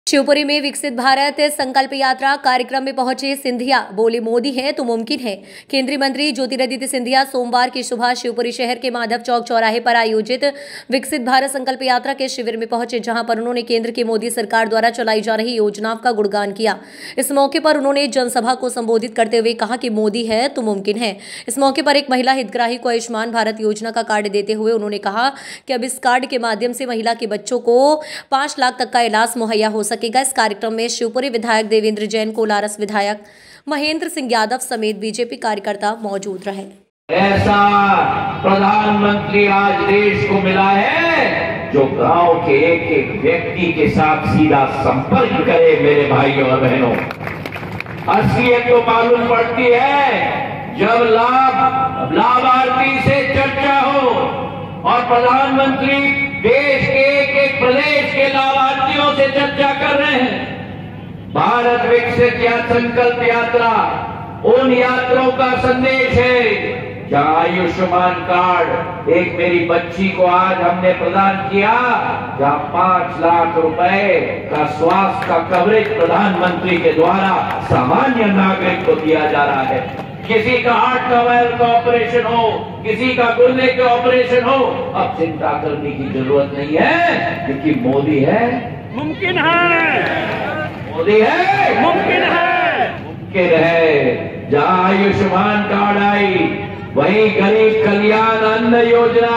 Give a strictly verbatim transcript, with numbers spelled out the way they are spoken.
शिवपुरी में विकसित भारत संकल्प यात्रा कार्यक्रम में पहुंचे सिंधिया बोले, मोदी है तो मुमकिन है। केंद्रीय मंत्री ज्योतिरादित्य सिंधिया सोमवार की सुबह शिवपुरी शहर के माधव चौक चौराहे पर आयोजित विकसित भारत संकल्प यात्रा के शिविर में पहुंचे, जहां पर उन्होंने केंद्र की मोदी सरकार द्वारा चलाई जा रही योजनाओं का गुणगान किया। इस मौके पर उन्होंने जनसभा को संबोधित करते हुए कहा कि मोदी है तो मुमकिन है। इस मौके पर एक महिला हितग्राही को आयुष्मान भारत योजना का कार्ड देते हुए उन्होंने कहा कि अब इस कार्ड के माध्यम से महिला के बच्चों को पांच लाख तक का इलाज मुहैया हो सकेगा। इस कार्यक्रम में शिवपुरी विधायक देवेंद्र जैन, कोलारस विधायक महेंद्र सिंह यादव समेत बीजेपी कार्यकर्ता मौजूद रहे। ऐसा प्रधानमंत्री आज देश को मिला है जो गांव के एक एक व्यक्ति के साथ सीधा संपर्क करे। मेरे भाइयों और बहनों, असलियत तो मालूम पड़ती है जब लाभ लाभार्थी से चर्चा हो और प्रधानमंत्री देश के एक एक प्रदेश के लाभार्थियों से चर्चा कर रहे हैं। भारत विकसित या संकल्प यात्रा उन यात्रों का संदेश है जहां आयुष्मान कार्ड एक मेरी बच्ची को आज हमने प्रदान किया, जहां पांच लाख रुपए का स्वास्थ्य का कवरेज प्रधानमंत्री के द्वारा सामान्य नागरिक को दिया जा रहा है। किसी का हार्ट का वायर का ऑपरेशन हो, किसी का गुर्दे के ऑपरेशन हो, अब चिंता करने की जरूरत नहीं है, क्योंकि मोदी है मुमकिन है, मोदी है मुमकिन है, मुमकिन है। जहां आयुष्मान कार्ड आई वहीं गरीब कल्याण अन्न योजना